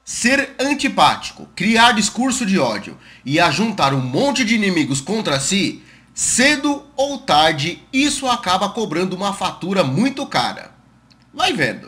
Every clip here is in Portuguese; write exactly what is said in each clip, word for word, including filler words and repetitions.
Ser antipático, criar discurso de ódio e ajuntar um monte de inimigos contra si, cedo ou tarde, isso acaba cobrando uma fatura muito cara. Vai vendo.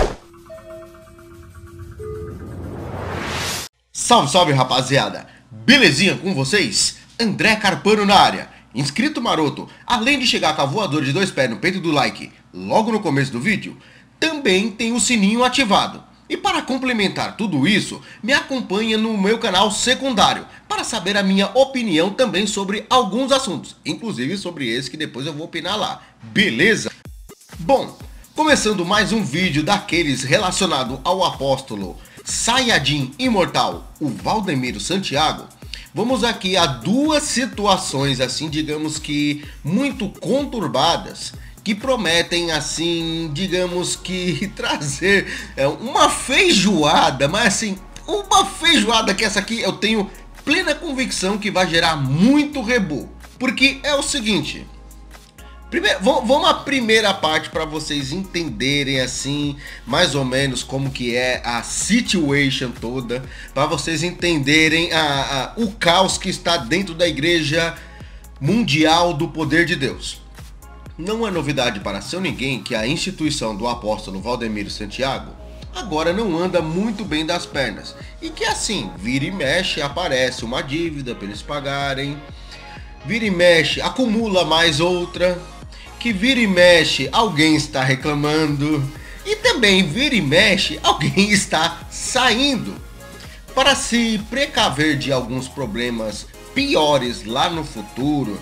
Salve, salve rapaziada! Belezinha com vocês? André Carpano na área. Inscrito maroto, além de chegar com a voadora de dois pés no peito do like logo no começo do vídeo, também tem o sininho ativado. E para complementar tudo isso, me acompanha no meu canal secundário, para saber a minha opinião também sobre alguns assuntos, inclusive sobre esse que depois eu vou opinar lá, beleza? Bom, começando mais um vídeo daqueles relacionado ao apóstolo Saiyajin imortal, o Valdemiro Santiago, vamos aqui a duas situações assim, digamos que muito conturbadas, que prometem assim, digamos que trazer é, uma feijoada, mas assim, uma feijoada que essa aqui eu tenho plena convicção que vai gerar muito rebu. Porque é o seguinte, primeiro, vamos à primeira parte para vocês entenderem assim, mais ou menos como que é a situation toda, para vocês entenderem a, a, o caos que está dentro da Igreja Mundial do Poder de Deus. Não é novidade para seu ninguém que a instituição do apóstolo Valdemiro Santiago agora não anda muito bem das pernas. E que assim, vira e mexe, aparece uma dívida para eles pagarem, vira e mexe, acumula mais outra, que vira e mexe, alguém está reclamando, e também vira e mexe, alguém está saindo. Para se precaver de alguns problemas piores lá no futuro,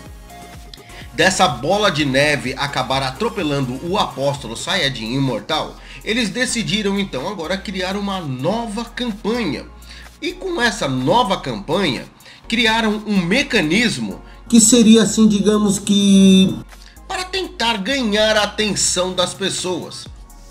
dessa bola de neve acabar atropelando o apóstolo Saiyajin imortal, eles decidiram então agora criar uma nova campanha. E com essa nova campanha, criaram um mecanismo que seria assim, digamos que, para tentar ganhar a atenção das pessoas.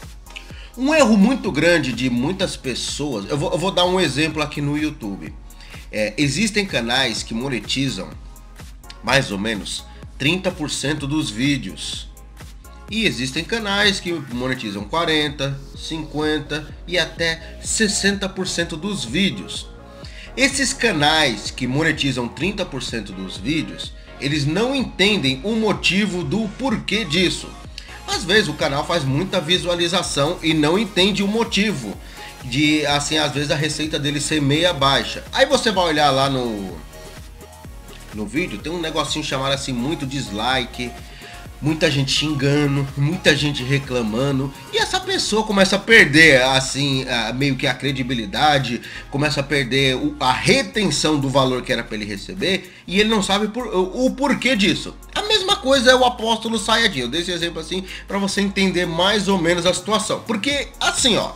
Um erro muito grande de muitas pessoas, eu vou, eu vou dar um exemplo aqui no YouTube. É, existem canais que monetizam mais ou menos trinta por cento dos vídeos. E existem canais que monetizam quarenta, cinquenta e até sessenta por cento dos vídeos. Esses canais que monetizam trinta por cento dos vídeos, eles não entendem o motivo do porquê disso. Às vezes o canal faz muita visualização e não entende o motivo de, assim, às vezes a receita dele ser meia baixa. Aí você vai olhar lá no no vídeo, tem um negocinho chamado assim, muito dislike, muita gente xingando, muita gente reclamando, e essa pessoa começa a perder assim, meio que a credibilidade, começa a perder a retenção do valor que era para ele receber, e ele não sabe por, o porquê disso. A mesma coisa é o apóstolo Saiyajin. Eu dei esse exemplo assim para você entender mais ou menos a situação, porque assim, ó,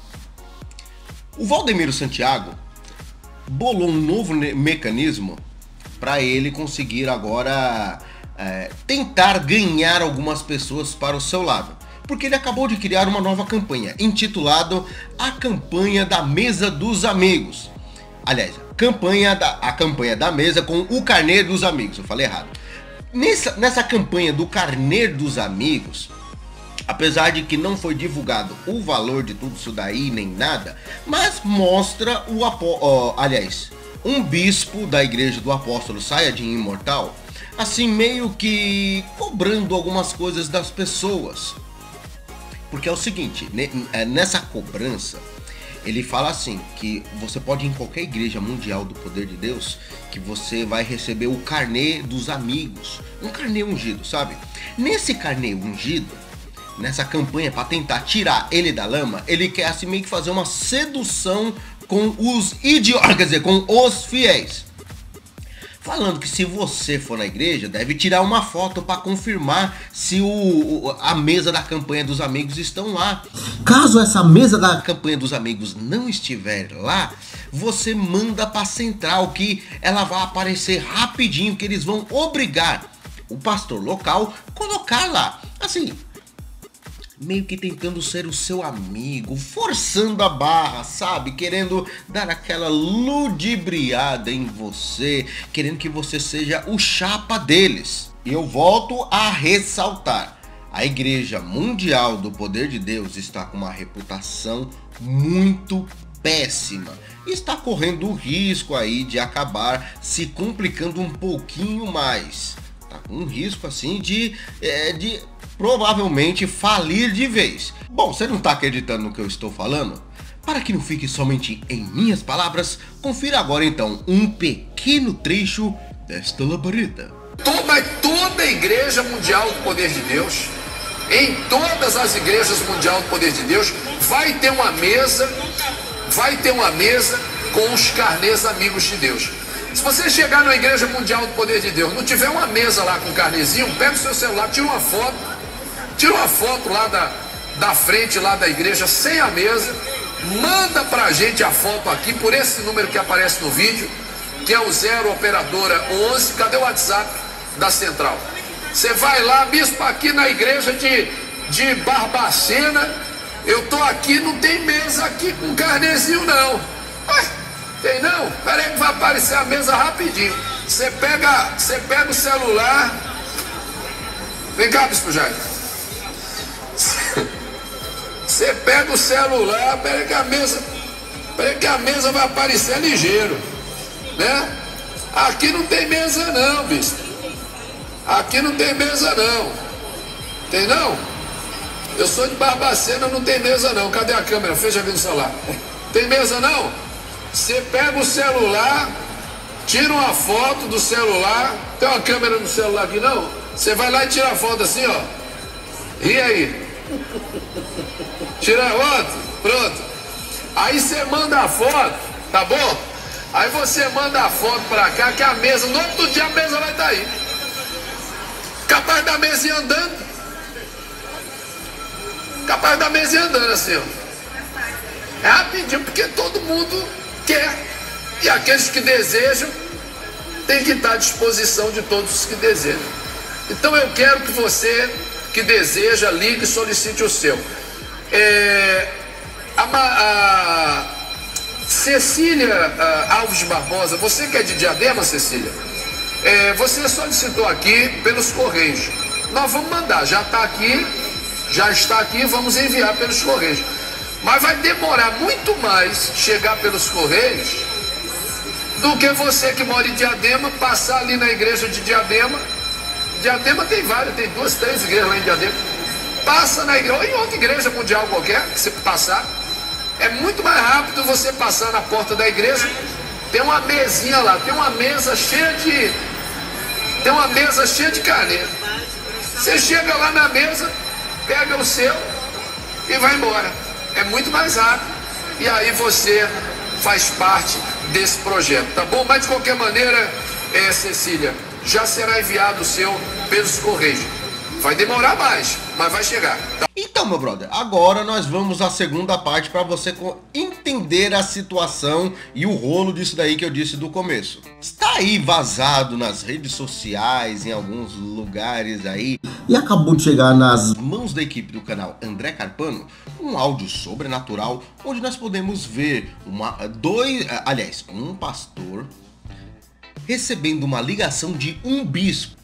o Valdemiro Santiago bolou um novo mecanismo para ele conseguir agora é, tentar ganhar algumas pessoas para o seu lado. Porque ele acabou de criar uma nova campanha, intitulado A Campanha da Mesa dos Amigos. Aliás, campanha da, a campanha da mesa com o carnê dos amigos, eu falei errado. Nessa, nessa campanha do carnê dos amigos, apesar de que não foi divulgado o valor de tudo isso daí, nem nada, mas mostra o apó... Oh, aliás... um bispo da igreja do apóstolo Saiyajin imortal, assim meio que cobrando algumas coisas das pessoas. Porque é o seguinte, nessa cobrança, ele fala assim, que você pode ir em qualquer igreja mundial do poder de Deus, que você vai receber o carnê dos amigos, um carnê ungido, sabe? Nesse carnê ungido, nessa campanha para tentar tirar ele da lama, ele quer assim meio que fazer uma sedução com os idiotas, quer dizer, com os fiéis. Falando que se você for na igreja, deve tirar uma foto para confirmar se o, a mesa da campanha dos amigos estão lá. Caso essa mesa da campanha dos amigos não estiver lá, você manda para a central, que ela vai aparecer rapidinho, que eles vão obrigar o pastor local a colocar lá. Assim, meio que tentando ser o seu amigo, forçando a barra, sabe? Querendo dar aquela ludibriada em você, querendo que você seja o chapa deles. E eu volto a ressaltar, a Igreja Mundial do Poder de Deus está com uma reputação muito péssima. Está correndo o risco aí de acabar se complicando um pouquinho mais. Tá com um risco assim de, é, de provavelmente falir de vez. Bom, você não está acreditando no que eu estou falando? Para que não fique somente em minhas palavras, confira agora então um pequeno trecho desta labareda. Toda, toda a Igreja Mundial do Poder de Deus, em todas as igrejas mundial do Poder de Deus, vai ter uma mesa, vai ter uma mesa com os carnês amigos de Deus. Se você chegar na Igreja Mundial do Poder de Deus, não tiver uma mesa lá com carnezinho, pega o seu celular, tira uma foto, tira uma foto lá da, da frente lá da igreja, sem a mesa, manda pra gente a foto aqui, por esse número que aparece no vídeo, que é o zero operadora onze, cadê o WhatsApp da central? Você vai lá, bispo, aqui na igreja de, de Barbacena, eu tô aqui, não tem mesa aqui com carnezinho não. Ué, tem não? Pera aí que vai aparecer a mesa rapidinho. Você pega, você pega o celular. Vem cá, bispo Jair. Você pega o celular, pera aí que a mesa, pera aí que a mesa vai aparecer ligeiro, né? Aqui não tem mesa não, bispo. Aqui não tem mesa não. Tem não? Eu sou de Barbacena, não tem mesa não. Cadê a câmera? Fecha aqui no celular. Tem mesa não? Você pega o celular, tira uma foto do celular. Tem uma câmera no celular aqui não? Você vai lá e tira a foto assim, ó. E aí? Tira a foto? Pronto. Aí você manda a foto, tá bom? Aí você manda a foto pra cá, que a mesa, no outro dia a mesa vai estar aí. Capaz da mesa ir andando. Capaz da mesa ir andando assim, ó. É rapidinho, porque todo mundo quer. E aqueles que desejam tem que estar à disposição de todos os que desejam. Então eu quero que você que deseja, ligue e solicite o seu. É, a, a Cecília a, Alves Barbosa, você que é de Diadema, Cecília, é, você solicitou aqui pelos Correios. Nós vamos mandar, já está aqui, já está aqui, vamos enviar pelos Correios. Mas vai demorar muito mais chegar pelos Correios do que você que mora em Diadema, passar ali na igreja de Diadema. Diadema tem várias, tem duas, três igrejas lá em Diadema. Passa na igreja, ou em outra igreja mundial qualquer, que você passar. É muito mais rápido você passar na porta da igreja. Tem uma mesinha lá, tem uma mesa cheia de... Tem uma mesa cheia de caneta. Você chega lá na mesa, pega o seu e vai embora. É muito mais rápido. E aí você faz parte desse projeto, tá bom? Mas de qualquer maneira, é, Cecília, já será enviado o seu pelos Correios. Vai demorar mais, mas vai chegar. Tá? Então, meu brother, agora nós vamos à segunda parte para você entender a situação e o rolo disso daí que eu disse do começo. Está aí vazado nas redes sociais, em alguns lugares aí, e acabou de chegar nas mãos da equipe do canal André Carpano um áudio sobrenatural onde nós podemos ver uma, dois, aliás, um pastor recebendo uma ligação de um bispo.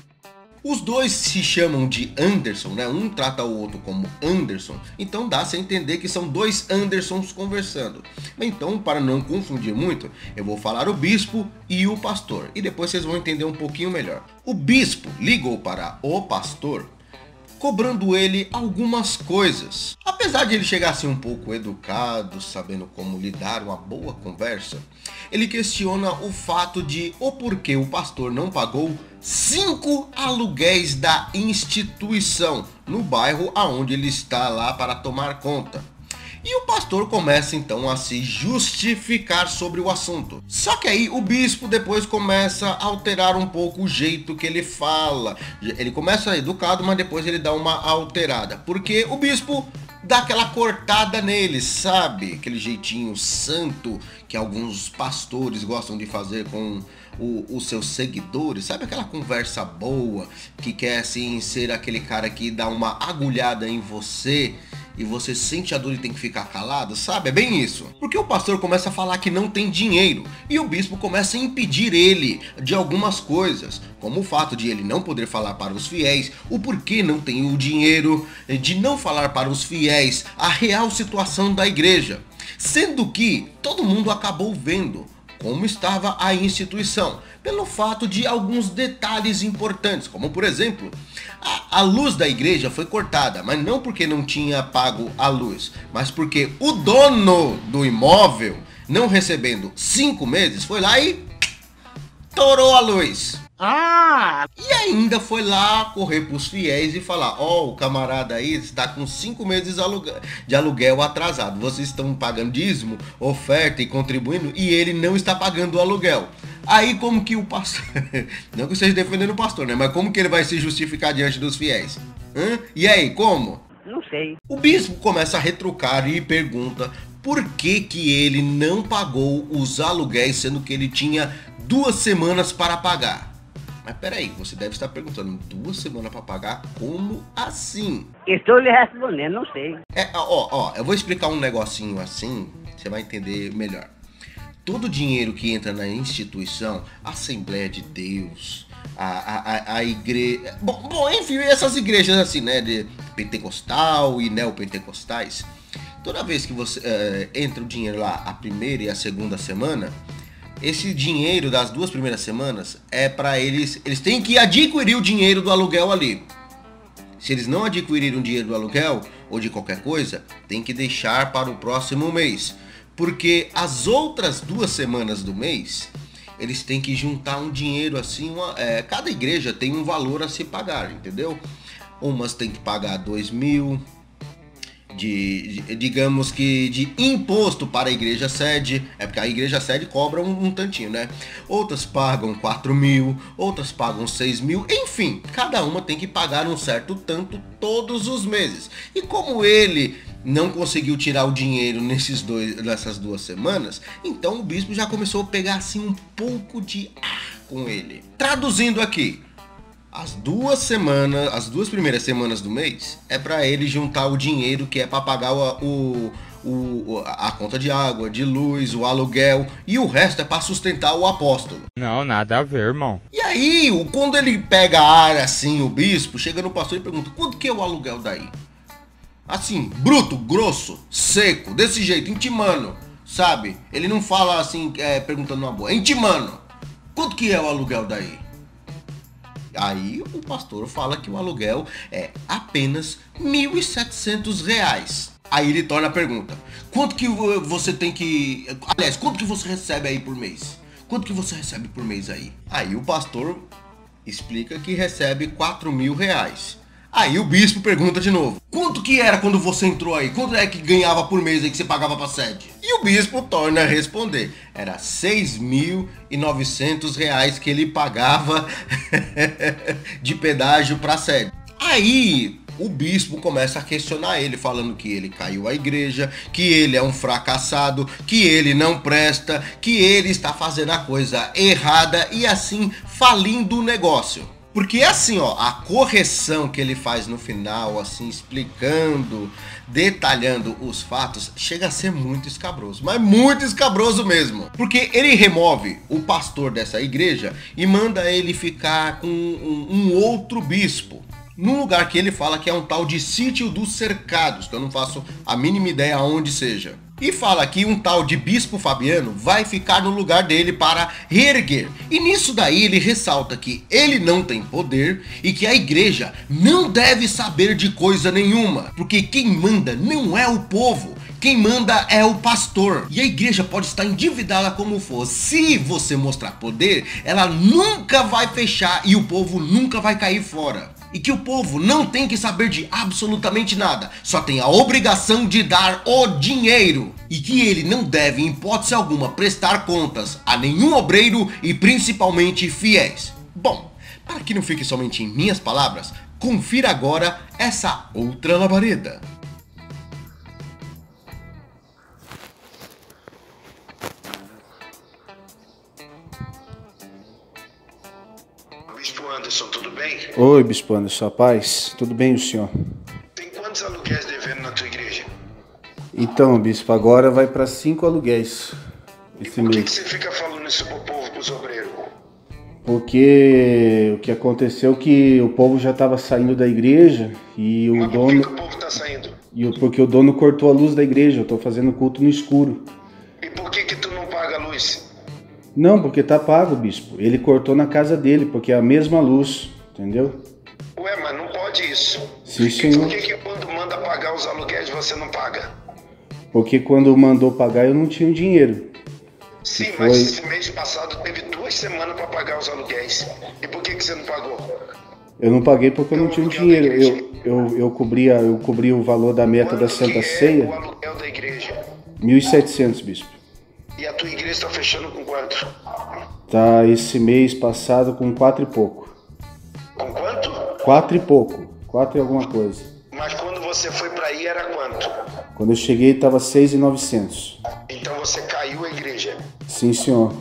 Os dois se chamam de Anderson, né? Um trata o outro como Anderson, então dá-se a entender que são dois Andersons conversando. Então, para não confundir muito, eu vou falar o bispo e o pastor, e depois vocês vão entender um pouquinho melhor. O bispo ligou para o pastor, cobrando ele algumas coisas. Apesar de ele chegar assim um pouco educado, sabendo como lidar uma boa conversa, ele questiona o fato de o porquê o pastor não pagou cinco aluguéis da instituição no bairro aonde ele está lá para tomar conta. E o pastor começa então a se justificar sobre o assunto. Só que aí o bispo depois começa a alterar um pouco o jeito que ele fala. Ele começa educado, mas depois ele dá uma alterada. Porque o bispo dá aquela cortada nele, sabe? Aquele jeitinho santo que alguns pastores gostam de fazer com o, os seus seguidores. Sabe aquela conversa boa que quer assim ser aquele cara que dá uma agulhada em você e você sente a dor e tem que ficar calado, sabe? É bem isso. Porque o pastor começa a falar que não tem dinheiro e o bispo começa a impedir ele de algumas coisas, como o fato de ele não poder falar para os fiéis o porquê não tem o dinheiro, de não falar para os fiéis a real situação da igreja. Sendo que todo mundo acabou vendo como estava a instituição, pelo fato de alguns detalhes importantes, como por exemplo, a, a luz da igreja foi cortada, mas não porque não tinha pago a luz, mas porque o dono do imóvel, não recebendo cinco meses, foi lá e torou a luz. Ah! E ainda foi lá correr pros fiéis e falar: ó, oh, o camarada aí está com cinco meses de aluguel atrasado. Vocês estão pagando dízimo, oferta e contribuindo e ele não está pagando o aluguel. Aí como que o pastor, não que eu esteja defendendo o pastor, né? Mas como que ele vai se justificar diante dos fiéis? Hã? E aí, como? Não sei. O bispo começa a retrucar e pergunta por que que ele não pagou os aluguéis, sendo que ele tinha duas semanas para pagar. Mas peraí, você deve estar perguntando, duas semanas para pagar? Como assim? Estou lhe respondendo, não sei. É, ó, ó, eu vou explicar um negocinho assim, você vai entender melhor. Todo dinheiro que entra na instituição, a Assembleia de Deus, a, a, a igreja... Bom, bom, enfim, essas igrejas assim, né, de pentecostal e neopentecostais, toda vez que você é, entra o dinheiro lá, a primeira e a segunda semana, esse dinheiro das duas primeiras semanas é para eles, eles têm que adquirir o dinheiro do aluguel ali. Se eles não adquirirem o dinheiro do aluguel ou de qualquer coisa, tem que deixar para o próximo mês. Porque as outras duas semanas do mês, eles têm que juntar um dinheiro assim, uma, é, cada igreja tem um valor a se pagar, entendeu? Umas tem que pagar dois mil, de, de, digamos que de imposto para a igreja sede, é porque a igreja sede cobra um, um tantinho, né? Outras pagam quatro mil, outras pagam seis mil, enfim, cada uma tem que pagar um certo tanto todos os meses. E como ele não conseguiu tirar o dinheiro nesses dois, nessas duas semanas, então o bispo já começou a pegar assim um pouco de ar com ele. Traduzindo aqui, as duas semanas, as duas primeiras semanas do mês é para ele juntar o dinheiro que é para pagar o, o, o, a conta de água, de luz, o aluguel, e o resto é para sustentar o apóstolo. Não, nada a ver, irmão. E aí, quando ele pega a ar assim, o bispo, chega no pastor e pergunta: quanto que é o aluguel daí? Assim, bruto, grosso, seco, desse jeito, intimando, sabe? Ele não fala assim, é, perguntando uma boa, é intimando. Quanto que é o aluguel daí? Aí o pastor fala que o aluguel é apenas mil e setecentos reais. Aí ele torna a pergunta: quanto que você tem que... Aliás, quanto que você recebe aí por mês? Quanto que você recebe por mês aí? Aí o pastor explica que recebe quatro mil reais. Aí o bispo pergunta de novo: quanto que era quando você entrou aí? Quanto é que ganhava por mês aí que você pagava pra sede? E o bispo torna a responder: era seis mil e novecentos reais que ele pagava de pedágio pra sede. Aí o bispo começa a questionar ele, falando que ele caiu a igreja, que ele é um fracassado, que ele não presta, que ele está fazendo a coisa errada e assim falindo o negócio. Porque assim, ó, a correção que ele faz no final, assim, explicando, detalhando os fatos, chega a ser muito escabroso, mas muito escabroso mesmo. Porque ele remove o pastor dessa igreja e manda ele ficar com um, um outro bispo, num lugar que ele fala que é um tal de Sítio dos Cercados, que eu não faço a mínima ideia aonde seja. E fala que um tal de Bispo Fabiano vai ficar no lugar dele para reerguer. E nisso daí ele ressalta que ele não tem poder e que a igreja não deve saber de coisa nenhuma. Porque quem manda não é o povo, quem manda é o pastor. E a igreja pode estar endividada como for. Se você mostrar poder, ela nunca vai fechar e o povo nunca vai cair fora. E que o povo não tem que saber de absolutamente nada, só tem a obrigação de dar o dinheiro. E que ele não deve, em hipótese alguma, prestar contas a nenhum obreiro e principalmente fiéis. Bom, para que não fique somente em minhas palavras, confira agora essa outra labareda. Bispo Anderson, tudo bem? Oi, Bispo Anderson, a paz? Tudo bem, o senhor? Tem quantos aluguéis devendo na tua igreja? Então, Bispo, agora vai para cinco aluguéis esse Por que, mês. que você fica falando isso pro povo, pros obreiros? Porque o que aconteceu é que o povo já estava saindo da igreja e o Mas por dono... que, que o povo tá saindo? E eu, porque o dono cortou a luz da igreja, eu tô fazendo culto no escuro. E por que que tu não paga a luz? Não, porque tá pago, bispo. Ele cortou na casa dele, porque é a mesma luz, entendeu? Ué, mas não pode isso. Sim, e senhor. por que que quando manda pagar os aluguéis você não paga? Porque quando mandou pagar eu não tinha dinheiro. Sim, foi... mas esse mês passado teve duas semanas para pagar os aluguéis. E por que que você não pagou? Eu não paguei porque eu não tinha dinheiro. Eu, eu, eu, cobria, eu cobria o valor da meta Quanto da Santa que é Ceia. o aluguel da igreja? mil e setecentos, bispo. E a tua igreja está fechando com quanto? Tá esse mês passado com quatro e pouco. Com quanto? Quatro e pouco. Quatro e alguma coisa. Mas quando você foi para aí era quanto? Quando eu cheguei tava seis e novecentos. Então você caiu a igreja. Sim, senhor.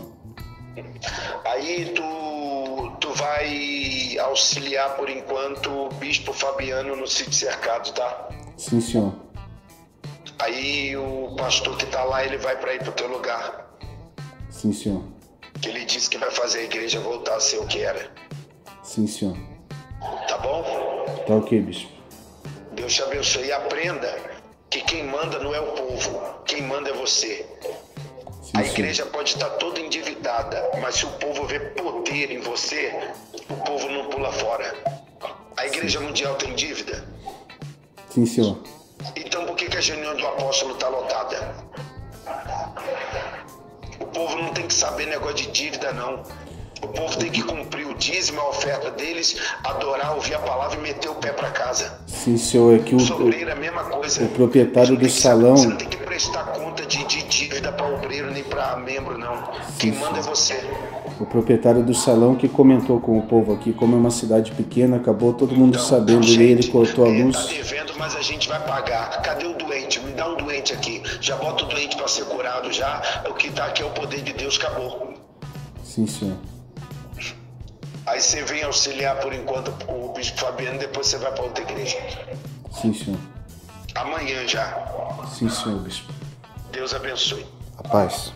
Aí tu, tu vai auxiliar por enquanto o Bispo Fabiano no sítio cercado, tá? Sim, senhor. Aí o pastor que tá lá, ele vai para ir pro teu lugar. Sim, senhor. Que ele disse que vai fazer a igreja voltar a ser o que era. Sim, senhor. Tá bom? Tá ok, bispo. Deus te abençoe e aprenda que quem manda não é o povo, quem manda é você. Sim, a senhor. igreja pode estar toda endividada, mas se o povo vê poder em você, o povo não pula fora. A igreja Sim. mundial tem dívida? Sim, senhor. Então por que que a reunião do apóstolo está lotada? O povo não tem que saber negócio de dívida, não. O povo tem que cumprir o dízimo, a oferta deles, adorar, ouvir a palavra e meter o pé para casa. Sim, senhor. É que o, o sobreiro é a mesma coisa. O proprietário do salão... Você não tem que prestar conta de, de dívida para obreiro nem para membro, não. Sim, Quem manda sim. é você. O proprietário do salão que comentou com o povo aqui, como é uma cidade pequena, acabou todo mundo então, sabendo, gente, ele cortou a luz. Tá devendo, mas a gente vai pagar. Cadê o doente? Me dá um doente aqui. Já bota o doente para ser curado já. O que tá aqui é o poder de Deus, acabou. Sim, senhor. Aí você vem auxiliar por enquanto o Bispo Fabiano, depois você vai para outra igreja. Sim, senhor. Amanhã já. Sim, senhor, bispo. Deus abençoe. A paz.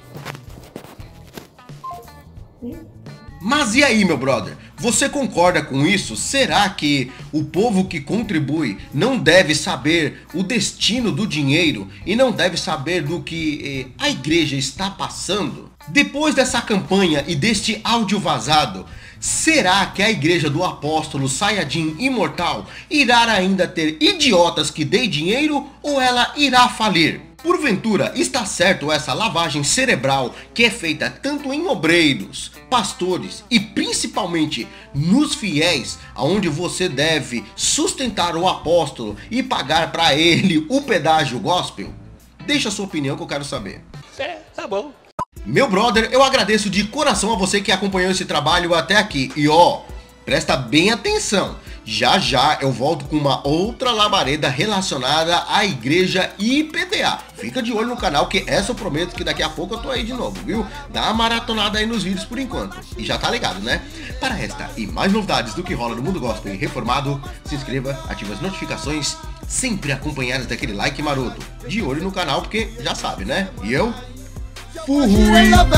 Mas e aí, meu brother? Você concorda com isso? Será que o povo que contribui não deve saber o destino do dinheiro e não deve saber do que eh, a igreja está passando? Depois dessa campanha e deste áudio vazado, será que a igreja do apóstolo Sayajin Imortal irá ainda ter idiotas que dêem dinheiro ou ela irá falir? Porventura, está certo essa lavagem cerebral que é feita tanto em obreiros, pastores e principalmente nos fiéis, aonde você deve sustentar o apóstolo e pagar para ele o pedágio gospel? Deixa a sua opinião que eu quero saber. É, tá bom. Meu brother, eu agradeço de coração a você que acompanhou esse trabalho até aqui. E ó, presta bem atenção. Já já eu volto com uma outra labareda relacionada à igreja I P T A. Fica de olho no canal que essa eu prometo que daqui a pouco eu tô aí de novo, viu? Dá uma maratonada aí nos vídeos por enquanto. E já tá ligado, né? Para esta e mais novidades do que rola no mundo gospel e reformado, se inscreva, ative as notificações, sempre acompanhadas daquele like maroto. De olho no canal porque já sabe, né? E eu... Fui!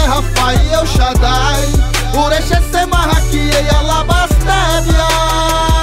Por